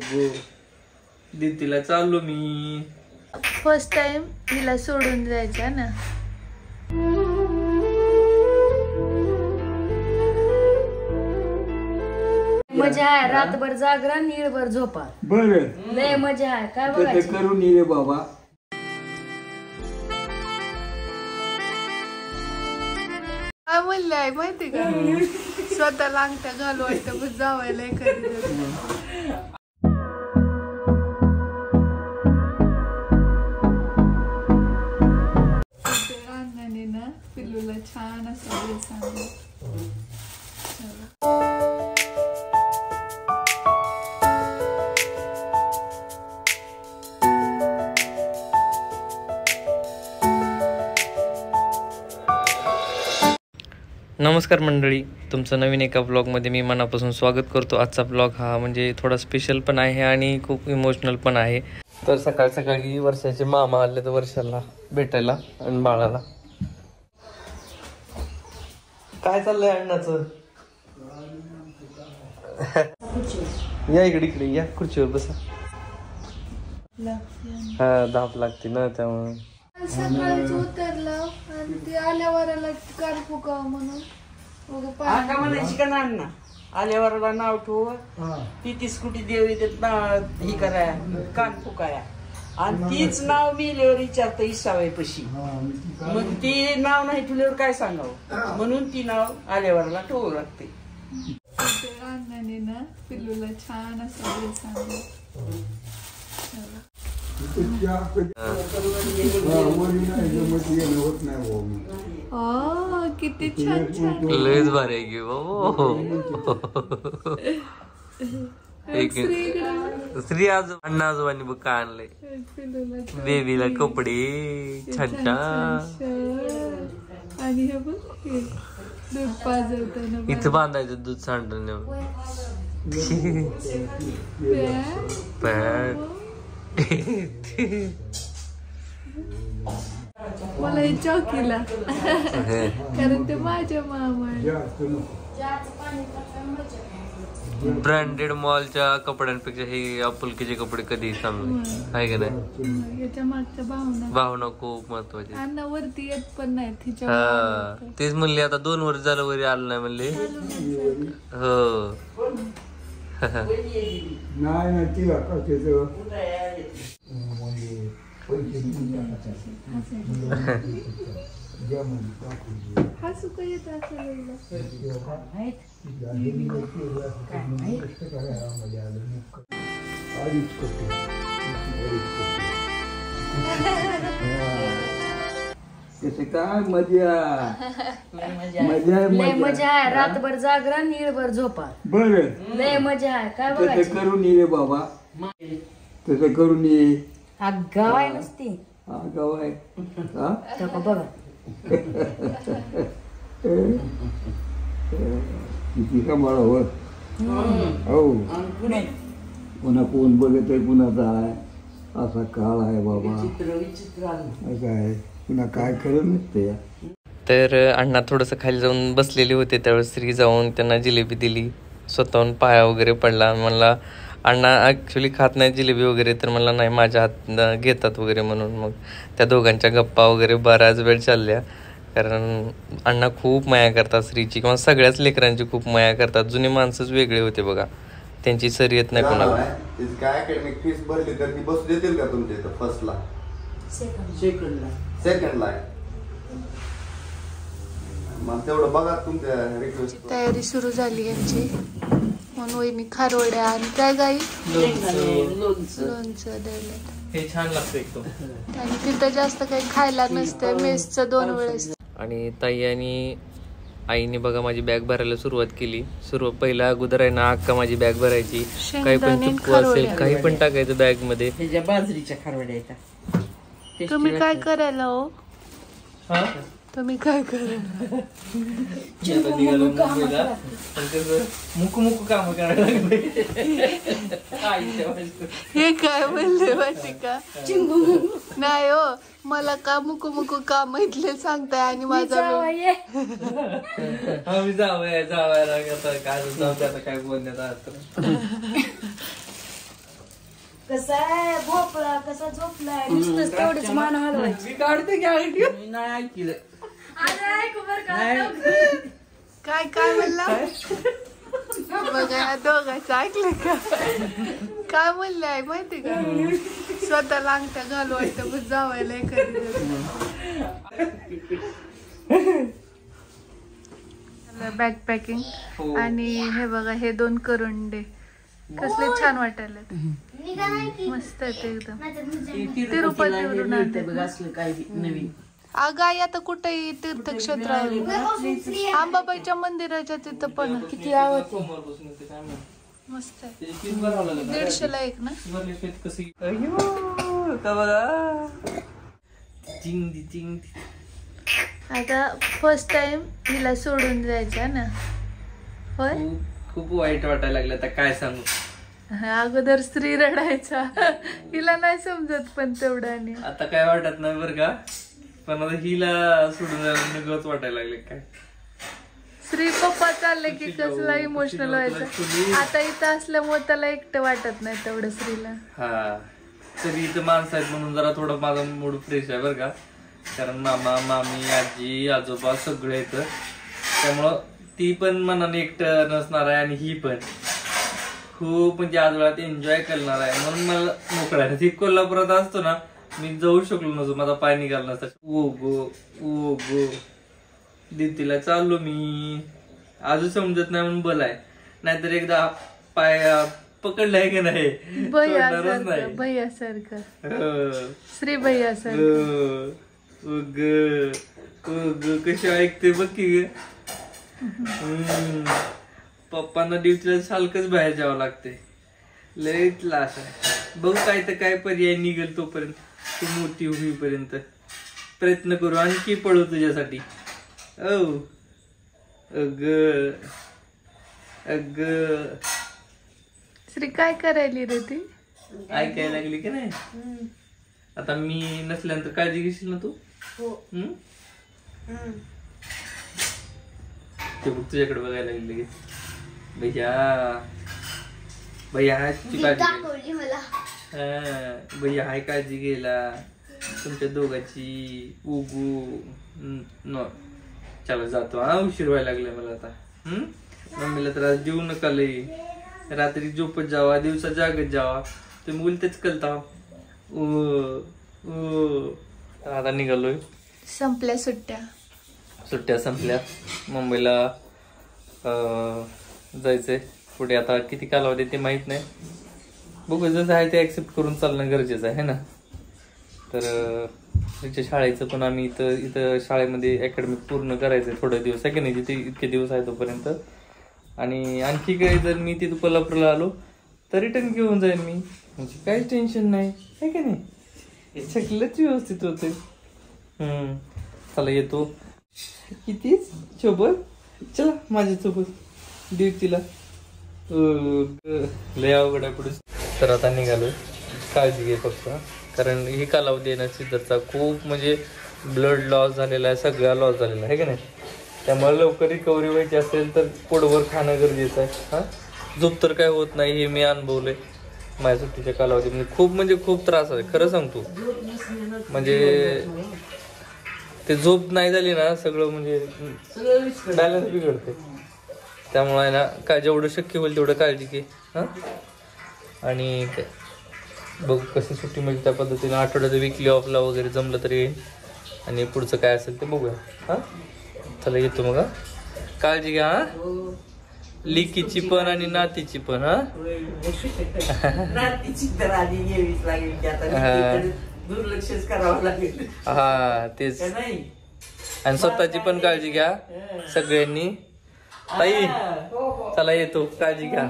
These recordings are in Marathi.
बघू दीदीला चाललो मी. फर्स्ट टाइम तिला सोडून जायचं ना. मजा आहे. रातभर जागरण, नीळभर झोपा. बरं लय मजा आहे. काय ते बघायचं करून ये रे बाबा. काय म्हणले आहे माहिती का, स्वतःला अंगठ्या घालू वाटतं पण जावायला एखादी अण्णाने ना पिल्लूला छान असं ड्रेस आणला. नमस्कार मंडळी, तुमचं नवीन एका ब्लॉगमध्ये मी मनापासून स्वागत करतो. आजचा ब्लॉग हा म्हणजे थोडा स्पेशल पण आहे आणि खूप इमोशनल पण आहे. तर सकाळ सकाळी वर्षाचे मामा आले तर वर्षाला भेटायला आणि बाळाला. काय चाललंय अण्णाचं? या इकडे इकडे या, खुर्चीवर बसा. हा धाप लागते ना त्यामुळे. सकाळीच उतरलं आणि ते आल्यावराला कार फुकावं म्हणून का म्हणायची का ना आल्यावरला नाव ठेव ती स्कूटी देवी देत ही करा कान फुकाया आणि तीच नाव मिळल्यावर विचारतं इसावायपाशी. मग ती नाव नाही ठेवल्यावर काय सांगावं, म्हणून ती नाव आल्यावरला ठेवू लागते. अण्णाने ना पिल्लूला छान असं ड्रेस आणला. किती छान छान. लयच भारी आहे की श्री अण्णा आजोबांनी बघ काय आणलंय बेबीला कपडे छान छान. आणि हे बघ दूध पाजवताना इथं बांधायचं दूध सांडून मला हे चौकीला कारण ते माझ्या मामा ब्रँडेड मॉलच्या कपड्यांपेक्षा हे आपुलकीचे कपडे कधी चांगले आहे का नाही. याच्या मागच्या भावना खूप महत्वाची. अण्णा वरती येत पण नाही तिच्या. हा तेच म्हणले, आता 2 वर्ष झालं वरी आलं नाही म्हणले. हो नाही तिला हसू का येत असेल. काय मजा मजा लय मजा आहे. रातभर जागरण, नीळभर झोपा. बरं लय मजा आहे. काय तसं बघायचं करून ये रे बाबा. तसं करून ये. गाव आहे नसती. हा गाव आहे. हा बघा किती सांभाळावं. हो पुन्हा कोण बघत आहे कुणाचा आहे. असा काळ आहे बाबा. असं आहे पुन्हा काय खरं नसते. तर अण्णा थोडंसं खाली जाऊन बसलेले होते त्यावेळेस श्री जाऊन त्यांना जिलेबी दिली. स्वतःहून पाया वगैरे पडला. म्हणला अण्णा ॲक्च्युली खात नाही जिलेबी वगैरे, तर मला नाही माझ्या हात घेतात वगैरे म्हणून. मग त्या दोघांच्या गप्पा वगैरे बऱ्याच वेळ चालल्या. कारण अण्णा खूप माया करतात श्रीची, किंवा सगळ्याच लेकरांची खूप माया करतात. जुने माणसंच वेगळे होते बघा, त्यांची सर येत नाही कोणाला. काय अकॅडमिक फीस भरली तर ती बसू देतील का तुमच्या इथं फर्स्टला सेकंडला आहे. मग तेवढं बघा तुमच्या रिक्वेस्ट. तयारी सुरू झाली यांची. म्हणून वहिनी खारवड्या आणि काय गाई लोणचं द्यायला. हे छान लागतं एकदम. आणि तिथं जास्त काही खायला नसतं, मेसचं 2 वेळेस. आणि ताई आणि आईने बघा माझी बॅग भरायला सुरुवात केली. पहिला अगोदर आहे ना अक्का माझी बॅग भरायची. काही पण चुकू असेल काही पण टाकायचं बॅग मध्ये. त्याच्या बाजरीच्या खारवड्या येतात. तुम्ही काय करायला हो? तुम्ही काय करायला? मुकू मुकू काम करायला लागले. हे काय बोलले माहिती का? नाही हो, मला का मुकू मुकू काम इथले सांगताय आणि माझा आम्ही जाऊया काय जाऊ आता काय बोलण्यात. कसा आहे भोपळा कसा झोपलाय नुसतंच तेवढीच मान हलवायची. मी काढते की आयडिया. मी नाही ऐकलं. अरे ऐक बरं का काय काय म्हणला बघा या दोघांचं ऐकलं का काय म्हणले आहे माहिती का स्वतःला अंगठ्या घालू वाटतं पण जावायला एखादी बॅग पॅकिंग आणि हे बघा हे 2 करुंडे कसले छान वाटायला मस्त आहेत एकदम तिरुपतीवरून आणते बघ असलं काही नवीन. अगं आई आता कुठेही तीर्थक्षेत्र आहे अंबाबाईच्या मंदिराच्या तिथं पण किती आवडते मस्त आहे 150ला एक ना आता फर्स्ट टाइम हिला सोडून जायचं ना होय खूप वाईट वाटायला लागलं आता काय सांगू. अगोदर स्त्री रडायचा हिला नाही समजत पण तेवढं आणि आता काय वाटत नाही बरं का पण आता हिला सोडून जायला निघत वाटायला लागले काय. श्री पप्पा चालले की कसला इमोशनल व्हायचं आता इथं असल्यामुळे त्याला एकटं वाटत नाही तेवढं श्रीला. हा तरी इथं माणसं आहेत म्हणून जरा थोडं माझा मूड फ्रेश आहे बरं का कारण मामा मामी आजी आजोबा सगळे येतं त्यामुळं ती पण मनाने एकटं नसणार आहे आणि ही पण खूप म्हणजे आज वेळात एन्जॉय करणार आहे म्हणून मला मोकळा आहे. ती कोल्हापुरात असतो ना मी जाऊ शकलो नसतो माझा पाय निघाला नसता. ओ गो दितीला चाललो मी अजून समजत नाही म्हणून बोलाय नाहीतर एकदा पाय पकडलाय की नाही भैयासारखं श्री भैयासारखं कशी ऐकते बघ की पप्पांना ड्युटीला सारखंच बाहेर जावं लागते लय त्रास आहे. बघू काय तर काय पर्याय निघेल तोपर्यंत तू मोठी होईपर्यंत प्रयत्न करू आणखी पळू तुझ्यासाठी. अग श्री काय करायली रे ती ऐकायला लागली की नाही आता मी नसल्यानंतर काळजी घेशील ना तू. ते बघ तुझ्याकडे बघायला लागली लगेच भैयाची काळजी भैया हाय काळजी घ्यायला तुमच्या दोघांची उगू न चला जातो हा उशीर व्हायला लागलाय मला आता. मम्मीला त्रास देऊ नका लई रात्री झोपत जावा दिवसा जागत जावा तुम्ही उलटेच कळता. आता निघालोय संपल्या सुट्ट्या संपल्या मुंबईला जायचंय पुढे आता किती कालावधी ते माहित नाही बघू जसं आहे ते ऍक्सेप्ट करून चालणं गरजेचं आहे ना. तर तिच्या शाळेचं पण आम्ही इथं शाळेमध्ये अकॅडमिक पूर्ण करायचंय थोडे दिवस आहे की नाही जिथे इतके दिवस आहे तोपर्यंत आणि आणखी काही जर मी तिथं कोल्हापूरला आलो तर रिटर्न घेऊन जाईन मी म्हणजे काहीच टेन्शन नाही आहे की नाही सगळंच व्यवस्थित होते. चला येतो कितीच सोबत चला माझ्यासोबत ड्युटीला लय अवघड आहे पुढे. तर आता निघालो काळजी घे फक्त कारण ही कालावधी आहे ना सिद्धरचा खूप म्हणजे ब्लड लॉस झालेला आहे सगळा लॉस झालेला आहे का नाही त्यामुळे लवकर रिकव्हरी व्हायची असेल तर पोटभर खाणं गरजेचं आहे. हा झोप तर काय होत नाही हे मी अनुभवलंय माझ्या सुट्टीच्या कालावधीमध्ये खूप त्रास आहे खरं सांगतो म्हणजे ते झोप नाही झाली ना सगळं म्हणजे बॅलन्स बिघडते त्यामुळे आहे ना काय जेवढं शक्य होईल तेवढं काळजी घे. हा आणि बघू कसं सुट्टी मिळते त्या पद्धतीने आठवड्याचं वीकली ऑफला वगैरे जमलं तरी येईल आणि पुढचं काय असेल ते बघूया. हा चला येतो मग काळजी घ्या हा लिकीची पण आणि नातीची पण. हा नातीची तर आधी घ्यावीच लागेल की आता दुर्लक्षच करावं लागेल. हा तेच आणि स्वतःची पण काळजी घ्या सगळ्यांनी. ताई चला येतो काळजी घ्या.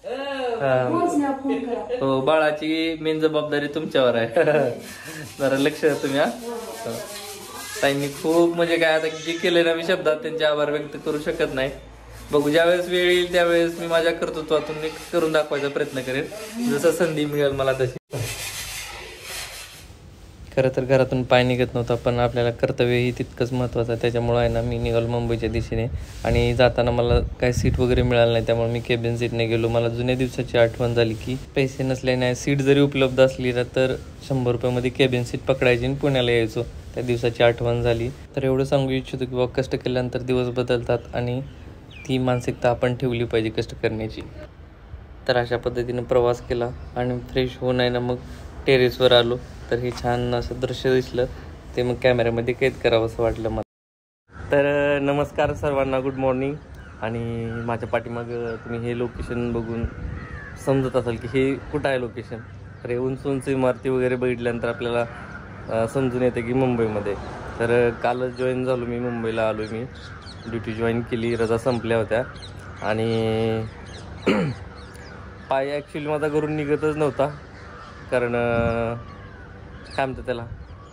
हो बाळाची मेन जबाबदारी तुमच्यावर आहे जरा लक्ष द्या तुम्ही. हा ताईंनी खूप म्हणजे काय आता जे केलंय ना मी शब्दात त्यांचे आभार व्यक्त करू शकत नाही. बघू ज्यावेळेस वेळ येईल त्यावेळेस मी माझ्या कर्तृत्वातून करून दाखवायचा प्रयत्न करेन जसं संधी मिळेल मला तशी. खरं तर घरातून पाय निघत नव्हता, पण आपल्याला कर्तव्यही तितकंच महत्त्वाचं आहे. त्याच्यामुळं आहे ना मी निघालो मुंबईच्या दिशेने. आणि जाताना मला काय सीट वगैरे मिळालं नाही, त्यामुळे मी केबिन सीटने गेलो. मला जुन्या दिवसाची आठवण झाली की पैसे नसल्याने सीट जरी उपलब्ध असली ना तर 100 रुपयामध्ये केबिन सीट पकडायची आणि पुण्याला यायचो. त्या दिवसाची आठवण झाली. तर एवढं सांगू इच्छितो की बाबा कष्ट केल्यानंतर दिवस बदलतात आणि ती मानसिकता आपण ठेवली पाहिजे कष्ट करण्याची. तर अशा पद्धतीनं प्रवास केला आणि फ्रेश होऊन आहे ना मग टेरेसवर आलो. तर हे छान असं दृश्य दिसलं, ते मग कॅमेऱ्यामध्ये कैद करावं असं वाटलं मला. तर नमस्कार सर्वांना, गुड मॉर्निंग. आणि माझ्या पाठीमागं तुम्ही हे लोकेशन बघून समजत असाल की हे कुठं आहे लोकेशन. तर हे उंच उंच इमारती वगैरे बघितल्यानंतर आपल्याला समजून येतं की मुंबईमध्ये. तर कालच जॉईन झालो मी, मुंबईला आलो मी, ड्युटी जॉईन केली, रजा संपल्या होत्या. आणि पाय ॲक्च्युली माझा घरून निघतच नव्हता, कारण काय म्हणतं त्याला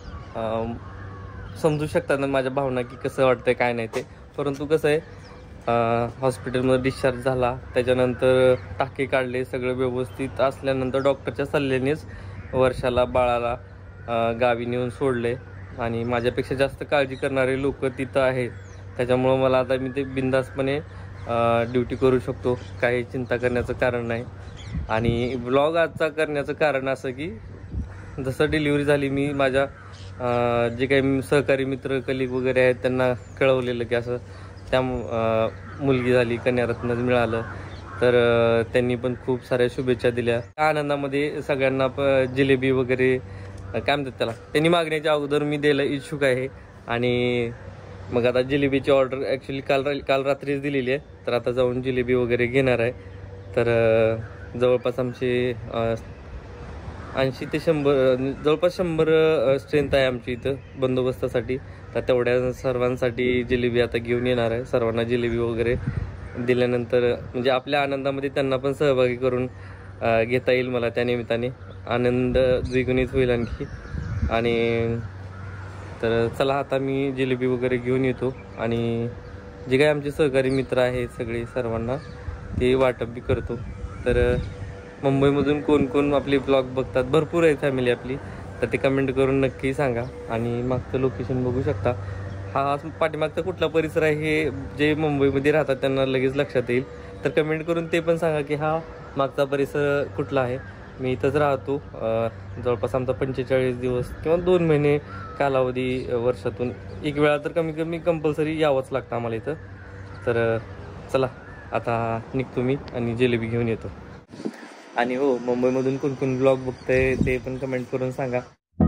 समजू शकतात ना माझ्या भावना की कसं वाटतं काय नाही ते. परंतु कसं आहे, हॉस्पिटलमध्ये डिस्चार्ज झाला, त्याच्यानंतर टाके काढले, सगळं व्यवस्थित असल्यानंतर डॉक्टरच्या सल्ल्यानेच वर्षाला बाळाला गावी नेऊन सोडले. आणि माझ्यापेक्षा जास्त काळजी करणारे लोक तिथं आहेत, त्याच्यामुळं मला आता मी ते बिनधास्तपणे ड्युटी करू शकतो, काही चिंता करण्याचं कारण नाही. आणि ब्लॉग आजचा करण्याचं कारण असं की जसं डिलिव्हरी झाली मी माझ्या जे काही सहकारी मित्र कलिग वगैरे आहेत त्यांना कळवलेलं की असं त्या मुलगी झाली, कन्यारत्न मिळालं. तर त्यांनी पण खूप साऱ्या शुभेच्छा दिल्या. त्या आनंदामध्ये सगळ्यांना जिलेबी वगैरे काय म्हणतात त्याला, त्यांनी मागण्याच्या अगोदर मी द्यायला इच्छुक आहे. आणि मग आता जिलेबीची ऑर्डर ॲक्च्युली काल रात्रीच दिलेली आहे, तर आता जाऊन जिलेबी वगैरे घेणार आहे. तर जवळपास आमचे 80 ते 100 जवळपास 100 स्ट्रेंथ आहे आमची इथं बंदोबस्तासाठी. तर तेवढ्या सर्वांसाठी जिलेबी आता घेऊन येणार आहे. सर्वांना जिलेबी वगैरे दिल्यानंतर म्हणजे आपल्या आनंदामध्ये त्यांना पण सहभागी करून घेता येईल, मला त्या निमित्ताने आनंद द्विगुणित होईल आणखी. आणि तर चला आता मी जिलेबी वगैरे घेऊन येतो आणि जे काही आमचे सहकारी मित्र आहेत सगळे सर्वांना ते वाटप बी करतो. तर मुंबईमधून कोण कोण आपले ब्लॉग बघतात, भरपूर आहे फॅमिली आपली, तर ते कमेंट करून नक्की सांगा. आणि मागचं लोकेशन बघू शकता, हा पाठीमागचा कुठला परिसर आहे हे जे मुंबईमध्ये राहतात त्यांना लगेच लक्षात येईल. तर कमेंट करून ते पण सांगा की हा मागचा परिसर कुठला आहे. मी इथंच राहतो, जवळपास आमचा 45 दिवस किंवा 2 महिने कालावधी वर्षातून एक वेळा तर कमी कमी कंपल्सरी यावंच लागतं आम्हाला इथं. तर चला आता निघतो मी आणि जिलेबी घेऊन येतो. आणि हो, मुंबईमधून कोण कोण ब्लॉग बघतंय ते पण कमेंट करून सांगा.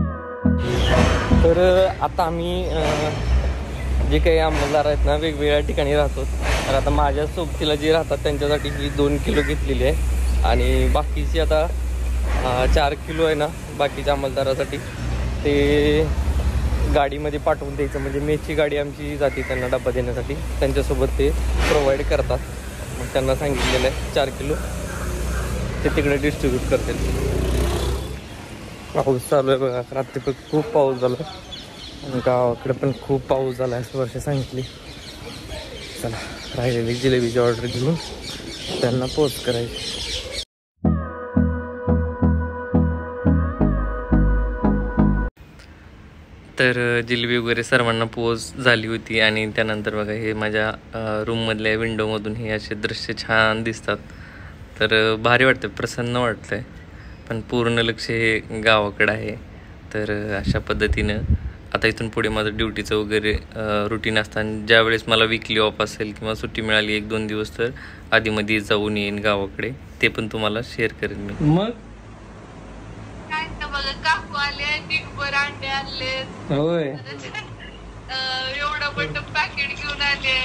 तर आता आम्ही जे काही अंमलदार आहेत ना वेगवेगळ्या ठिकाणी राहतो. तर आता माझ्या सोबतीला जे राहतात त्यांच्यासाठी ही 2 किलो घेतलेली आहे आणि बाकीची आता 4 किलो आहे ना बाकीच्या अंमलदारासाठी ते गाडीमध्ये पाठवून द्यायचं. म्हणजे मेची गाडी आमची जाते त्यांना डबा देण्यासाठी, त्यांच्यासोबत ते प्रोव्हाइड करतात. मग त्यांना सांगितलेलं आहे 4 किलो ते तिकडे डिस्ट्रीब्यूट करतील. पाऊस चालू आहे बघा, रात्री खूप पाऊस झाला आणि गावाकडे पण खूप पाऊस झाला असं वर्ष सांगितली. चला राहिलेली जिलेबीची ऑर्डर घेऊन त्यांना पोस्ट करायची. तर जिलेबी वगैरे सर्वांना पोच झाली होती आणि त्यानंतर बघा हे माझ्या रूममधल्या विंडोमधून हे असे दृश्य छान दिसतात. तर भारी वाटतं, प्रसन्न वाटतं आहे, पण पूर्ण लक्ष हे गावाकडं आहे. तर अशा पद्धतीनं आता इथून पुढे माझं ड्युटीचं वगैरे रुटीन असताना ज्यावेळेस मला वीकली ऑफ असेल किंवा सुट्टी मिळाली 1-2 दिवस तर आधीमध्ये जाऊन येईन गावाकडे, ते पण तुम्हाला शेअर करेन मी. मग काय तर बघा, काकू आले, डिगभर अंडे आणले, होय एवढं मोठं पॅकेट घेऊन आले,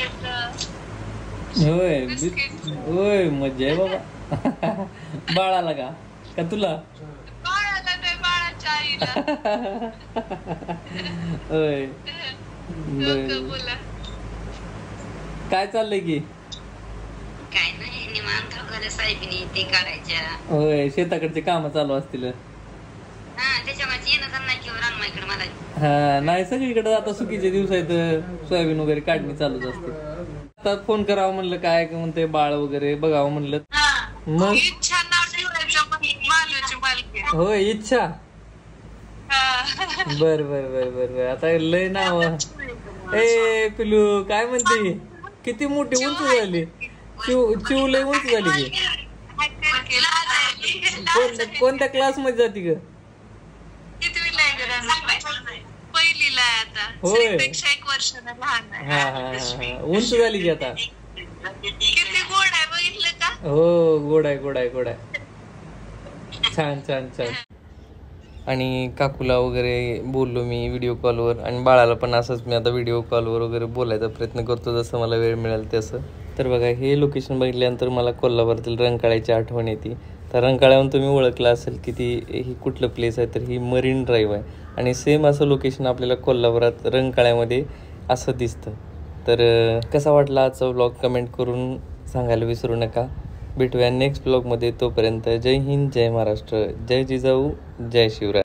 होय बिस्किट होय मजा आहे बाबा. बाळाला का तुला? बाळाला नाही, बाळाच्या आईला. होय बोला काय चाललंय की? काय नाही, निवांत वगैरे साहेबीने ते काढायच्या. होय शेताकडचे काम चालू असतील. हा, त्याच्यामध्ये येणं जाणं नाही किंवा रानमाईकडे मला. हा नाही, सगळीकडे आता सुकीचे दिवस आहेत, सोयाबीन वगैरे काढणी चालूच असते. आता फोन करावं म्हणलं, काय म्हणते बाळ वगैरे बघावं म्हणलं. मग इच्छा नाव ठेवायचं मालाची मालकी. होय इच्छा. बर बर बर बर बर. आता लय नाव. ए पिलू काय म्हणते, किती मोठी उंच झाली. चिव लय उंच झाली की. कोणत्या क्लास मध्ये जाते ग? पहिलीला आहे आता. होय. पेक्षा 1 वर्षानं लहान आहे. हा हा हा. उंच झाली की आता. किती गोड आहे बघितलं का? हो गोड आहे गोड आहे गोड आहे. छान छान छान. आणि काकूला वगैरे बोललो मी व्हिडिओ कॉलवर, आणि बाळाला पण असंच मी आता व्हिडिओ कॉलवर वगैरे बोलायचा प्रयत्न करतो जसं मला वेळ मिळेल तसं. तर बघा हे लोकेशन बघितल्यानंतर मला कोल्हापुरातील रंकाळ्याची आठवण येते. तर रंकाळ्याहून तुम्ही ओळखलं असेल की ती ही कुठलं प्लेस आहे, तर ही मरीन ड्राईव्ह आहे. आणि सेम असं लोकेशन आपल्याला कोल्हापुरात रंकाळ्यामध्ये असं दिसतं. तर कसा वाटला आजचा व्लॉग कमेंट करून सांगायला विसरू नका. भेटूया नेक्स्ट ब्लॉगमध्ये. तोपर्यंत जय हिंद, जय महाराष्ट्र, जय जिजाऊ, जय शिवराय.